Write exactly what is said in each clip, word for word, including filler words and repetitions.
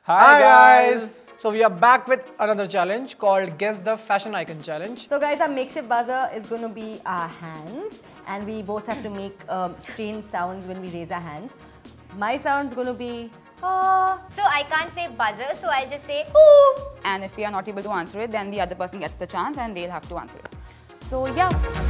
Hi guys! So we are back with another challenge called Guess the Fashion Icon Challenge. So guys, our makeshift buzzer is going to be our hands, and we both have to make um, strange sounds when we raise our hands. My sound's going to be ah. So I can't say buzzer, so I'll just say ooh. And if we are not able to answer it, then the other person gets the chance and they'll have to answer it. So yeah.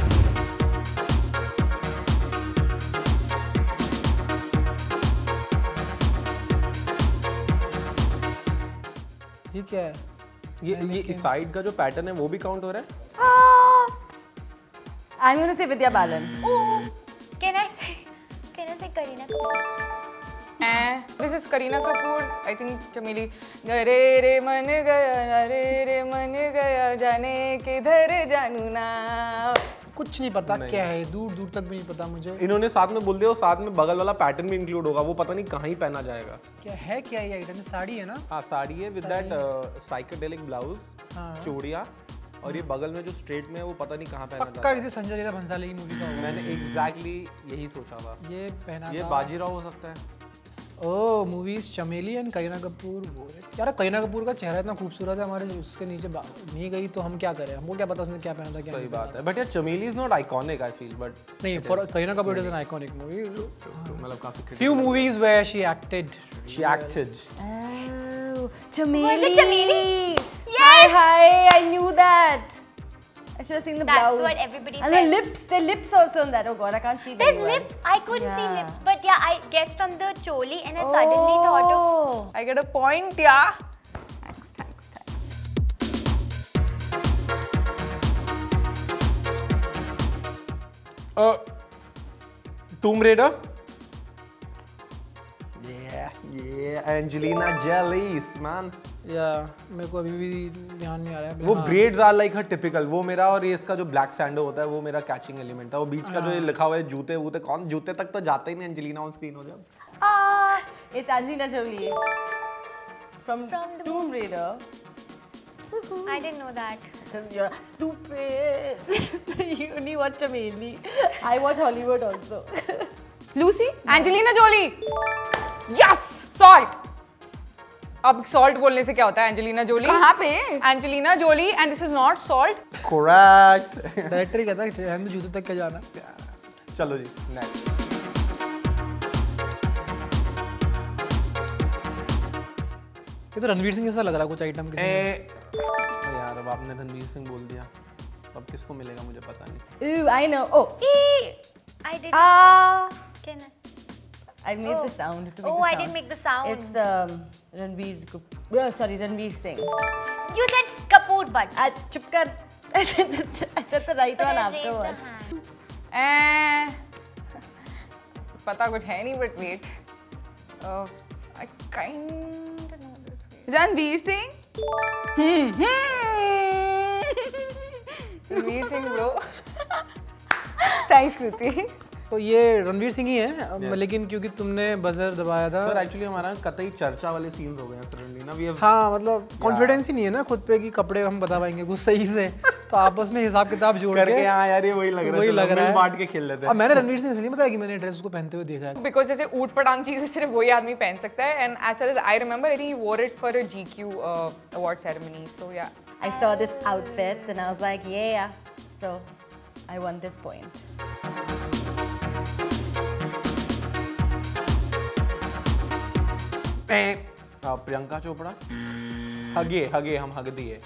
ये क्या है? ये ये इस side का जो pattern है वो भी काउंट हो रहा है? Ah. I'm going to say Vidya Balan. Ooh. Can I say? Can I say Kareena Kapoor? Eh, this is Kareena Kapoor. I think Chameli. Gare re man gaya, re re man gaya, जाने किधर जानू ना. कुछ नहीं पता क्या है, दूर दूर तक भी नहीं पता मुझे. इन्होंने साथ में बोल दिया और साथ में बगल वाला पैटर्न भी इंक्लूड होगा, वो पता नहीं कहाँ ही पहना जाएगा. क्या है क्या ये आइटम? साड़ी है ना? हाँ साड़ी है विद दैट साइकेडेलिक ब्लाउज, चूड़ियाँ और ये बगल में जो स्ट्रेट में है वो पता नहीं कहाँ पहना जाता है. पक्का किसी संजय लीला भंसाली की मूवी का होगा. मैंने एग्जैक्टली यही सोचा था. ये पहना ये बाजीराव हो सकता है. Oh movies Chameli and Kareena Kapoor. वो यार करीना कपूर का चेहरा इतना खूबसूरत है, हमारे उसके नीचे नहीं गई तो हम क्या करें? हमको क्या पता उसने क्या पहना था क्या. सही बात है. बट यार Chameli is not iconic I feel. But नहीं, for Kareena Kapoor is an iconic movie. मतलब काफी few movies where she acted. She acted. Oh, Chameli. Was it Chameli? Yes. Hi, hi. I knew that. I should have seen the That's blouse. what everybody and says. And the lips, the lips also on that. Oh god, I can't see There's very well. lips. I couldn't yeah. see lips, but yeah, I guessed from the choli, and I suddenly oh. thought of. I get a point, yeah. Thanks, thanks, thanks. Uh, Tomb Raider. Yeah, yeah. Angelina Jolie, man. या मेरे को अभी भी ध्यान नहीं आ रहा है. वो breads are like her typical. वो मेरा और ये इसका जो ब्लैक सैंडो होता है वो मेरा कैचिंग एलिमेंट था. वो बीच का जो ये लिखा हुआ है जूते वूते, कौन जूते तक तो जाता ही नहीं एंजेलिना ऑन स्क्रीन हो जब. Ah, it's Angelina Jolie from, From the Tomb Raider. I didn't know that. You're stupid. You only watch Chameli. I watch Hollywood also. Lucy? Angelina Jolie. Yes, salt. अब salt बोलने से क्या होता है? Angelina Jolie. कहाँ पे? Angelina Jolie and this is not salt. Correct. Director ही कहता है हम जूते तक क्या जाना. चलो जी नेक्स्ट. ये तो रणवीर सिंह जैसा लग रहा है कुछ आइटम किसी में. यार अब आपने रणवीर सिंह बोल दिया, अब किसको मिलेगा मुझे पता नहीं. Ooh, I know. Oh, ee. I did. Ah. Can I? I made Oh. the sound. To make Oh, the I sound. didn't make the sound. It's um, Ranveer Kapoor. Oh, sorry, Ranveer Singh. You said Kapoor, but. Uh, chup kar. I said the, I said the right But one I raised the afterwards. hand. Eh, पता कुछ है नहीं but wait. Uh, I kind of know this. Ranveer Singh. Hmm. Ranveer Singh bro. Thanks कृति. तो ये रणवीर सिंह ही है. yes. लेकिन क्योंकि तुमने बजर दबाया था. सर एक्चुअली हमारा कतई चर्चा वाले सीन्स हो गए हैं सडनली ना. We have. हाँ मतलब कॉन्फिडेंस ही नहीं है ना खुद पे कि कपड़े हम बता पाएंगे कुछ सही से. तो आपस में हिसाब किताब जोड़ करके के हाँ यार ये वही लग रहा है. वही लग रहा है. बांट के खेल लेते हैं. अब मैंने रणवीर सिंह इसलिए बताया कि मैंने ड्रेस उसको पहनते हुए देखा है. Because जैसे ऊट पटांग चीजें सिर्फ वही आदमी पहन सकता है. And as far as I remember, I think he wore it for a G Q uh, award ceremony. So yeah. I saw this outfit and I was like, yeah. So I won this point. Priyanka Chopra. हगे हगे हम हग दिए.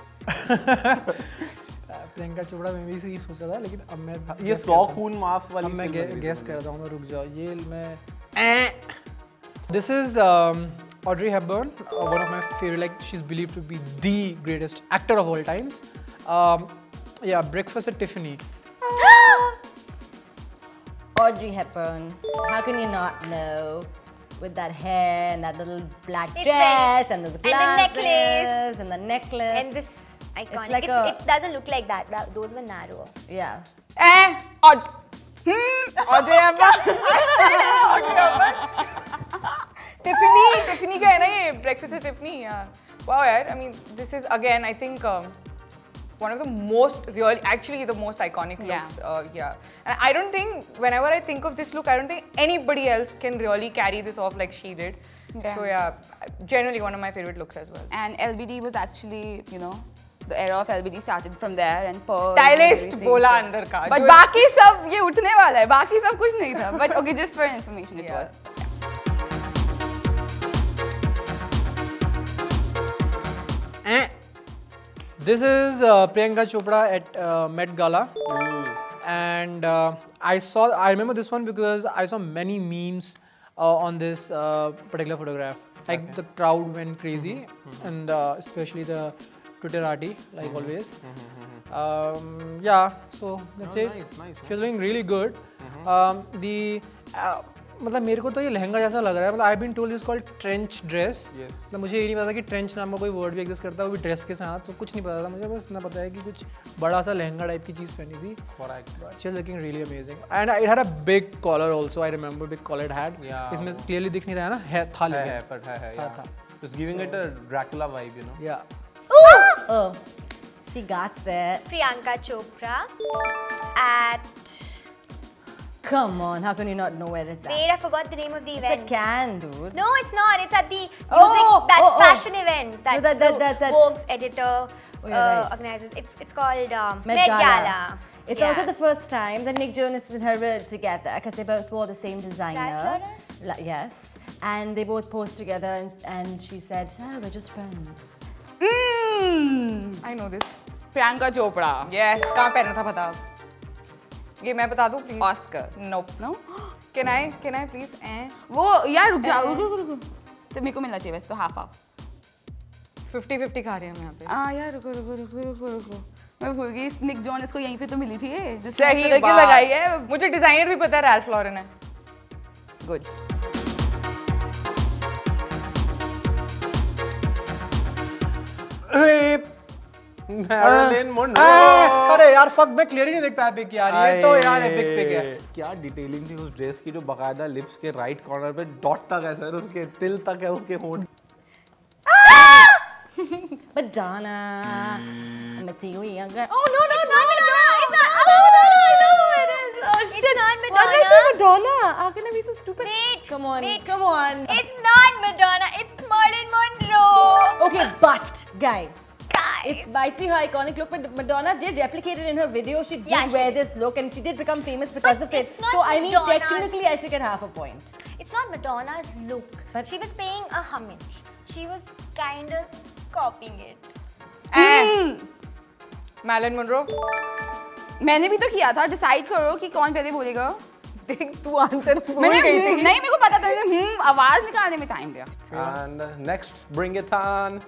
प्रियंका चोपड़ा में भी यही सोचा था लेकिन अब मैं ये सौ खून माफ वाली. अब मैं गेस कर रहा हूँ. मैं रुक जाओ ये मैं. This is um, Audrey Hepburn, uh, one of my favorite. Like she's believed to be the greatest actor of all times. Um, yeah, Breakfast at Tiffany. Audrey Hepburn. How can you not know? With that hair and that little black It's dress very, and the and the necklace and the necklace And this iconic. It's like it's, a, it doesn't look like that. that. Those were narrower. Yeah. Eh, Aud. Hmm. Audrey Hepburn. Audrey Hepburn. Tiffany. Tiffany का है ना ये Breakfast at Tiffany. Yeah. Wow यार. I mean, this is again I think. Um, one of the most real, actually the most iconic looks. Yeah. Uh, yeah. And I don't think, whenever I think of this look, I don't think anybody else can really carry this off like she did. Yeah. So yeah, generally one of my favorite looks as well. And L B D was actually, you know, the era of L B D started from there and pearls. Stylist बोला अंदर का. But बाकी सब ये उठने वाला है. बाकी सब कुछ नहीं था. But okay, just for information, it Yeah. was. Eh. This is uh, Priyanka Chopra at uh, Met Gala. And uh, I saw, I remember this one because I saw many memes uh, on this uh, particular photograph. Like Okay. the crowd went crazy, and uh, especially the Twitterati, like always. Um, yeah, so that's Oh, it. nice, nice, She was looking really good. Um, the uh, मतलब मेरे को तो ये लहंगा जैसा लग रहा है. मतलब I been told this called trench dress. Yes. मतलब मुझे ये नहीं पता कि ट्रेंच नाम का कोई वर्ड भी एग्जिस्ट करता है वो भी ड्रेस के साथ. तो कुछ नहीं पता था मुझे. बस इतना पता है कि कुछ बड़ा सा लहंगा टाइप की चीज़ पहनी थी. Correct. She was looking really amazing. And it had a big collar also. I remember big collar it had. Yeah. इसमें clearly दिख नहीं रहा है ना. है था है लेकिन. है but है है था, yeah. था. It's giving it a Dracula vibe, you know. Yeah. Oh, she got that. Priyanka Chopra at. Come on, how can you not know where it's at? Wait, I forgot the name of the It's event. at Cannes, dude. No, it's not. It's at the music. Oh, that's oh, oh. fashion event that, No, that- that- the that- that- Vogue's editor Oh, you're uh, right. organizes. It's it's called um, Met Met Gala. Gala. It's Yeah. also the first time that Nick Jonas and her were together because they both wore the same designer. Ralph La- yes. And they both posed together and, and she said, ah, we're just friends. Mm. I know this. Priyanka Chopra. Yes. कहाँ पहना था बता. ये मैं बता दूँ please. Oscar. Nope. No? Can I can I please? Eh. वो यार रुक जा. रुक रुक रुक. तो मेरे को मिलना चाहिए वैसे तो half half. fifty fifty खा रहे हैं हम यहाँ पे. आ यार रुको रुको रुको रुको रुको. मैं भूल गई निक जॉनस को यहीं पे तो मिली थी ये. जिसने सही ऐसे लेके बात. लगाई है. मुझे डिजाइनर भी पता है रैल्फ लॉरेन है. Good. Marilyn Monroe. अरे यार fuck मैं clear ही नहीं देख पाया पिक यार. ये तो यार epic pic है. क्या डिटेलिंग थी उस ड्रेस की जो बकायदा लिप्स के राइट कॉर्नर पे डॉट तक है सर उसके तिल तक है उसके होंठ. Madonna. I'm a Tijuana girl. Oh no no no Madonna! It's not. Oh, no, no, I know it is. Oh, It's shit. not Why did I Madonna. say Madonna? How can I be so stupid? Wait. Come on. Wait. Come on. It's not Madonna. It's Marilyn Monroe. Okay, but guys. Guys. It's might be her iconic look, but Madonna did replicate it in her video. She did Yeah, she wear did. this look and she did become famous because But of it. it's not So I mean, Madonna's- technically, I should get half a point. It's not Madonna's look. But- she was paying a homage. She was kind of copying it. Eh. Marilyn Monroe. मैंने भी तो किया था. Decide करो कि कौन पहले बोलेगा. देख तू आंसर भूल मैंने गई नहीं थी. मेरे को पता था. मैंने हम्म आवाज निकालने में टाइम दिया. And uh, next, bring it on.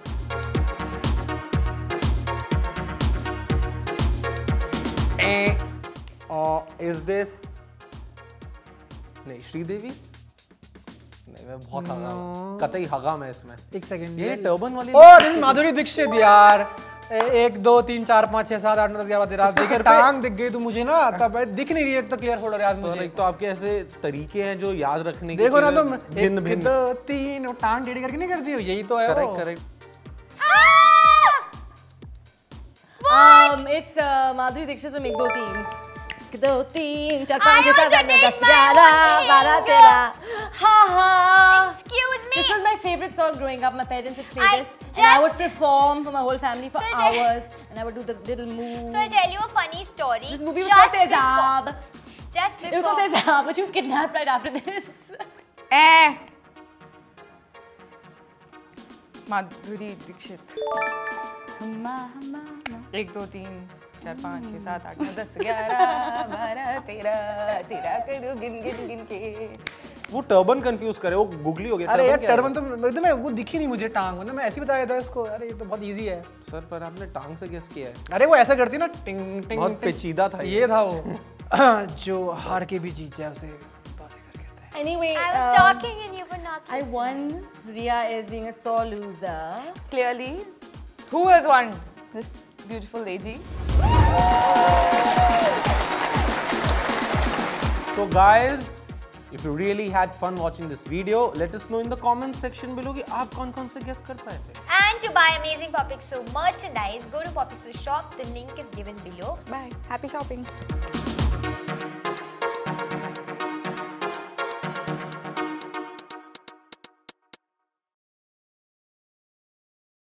Eh. Oh, is this? नहीं श्रीदेवी. नहीं मैं बहुत हगा हूँ. कतई हगा मैं इसमें. एक second. ये टर्बन वाली. Oh, this is Madhuri Dixit यार. ए- एक दो तीन चार पाँच छः सात आठ नौ दस ग्यारह बारह तेरह देखिए टांग दिख गई तो मुझे ना तब दिख नहीं रही है तो क्लियर फोटो याद सर मुझे. एक तो आपके ऐसे तरीके हैं जो याद रखने के. देखो ना तुम भिन्न एक भिन्न. दो तीन वो टांग टेढ़ी करके नहीं करती हो यही तो है वो. Correct correct. Um, it's uh, Madhuri Dixit from एक दो तीन. एक दो तीन चार पाँच छः I सात also आठ नौ did दस my ग्यारह own बारह thing. तेरह. Ha ha. Excuse me. This was my favorite song growing up. My parents would play I this, and I would just- perform for my whole family for So I- hours, and I would do the little moves. So I'll tell you a funny story. This movie was just called before, Tezab. just It was called before. Tezab, but she was kidnapped right after this. Eh. Madhuri Dixit. हम्मा हम्मा हम्मा. एक दो तीन चार पाँच छः सात आठ नौ दस ग्यारह बारह तेरह तेरह करो गिन गिन गिन के. वो टर्बन कंफ्यूज करे वो गुगली हो गया. अरे यार क्या है? टर्बन तो एकदम वो दिखी नहीं मुझे टांग ना मैं ऐसे ही बताया था इसको. अरे ये तो बहुत इजी है. सर पर आपने टांग से गेस किया है. अरे वो ऐसा करती ना टिंग टिंग बहुत टिंग. पेचीदा था ये. ये था वो जो हार के भी जीत जाए उसे बाजीगर कहते हैं. Anyway, I was um, talking and you were not I listening. won. Ria is being a sore loser. Clearly, Who has won? this beautiful lady. So guys, if you really had fun watching this video, let us know in the comment section below कि आप कौन कौन से guess कर पाए थे. And to buy amazing Popixo merchandise, go to Popixo shop. The link is given below. Bye. Happy shopping.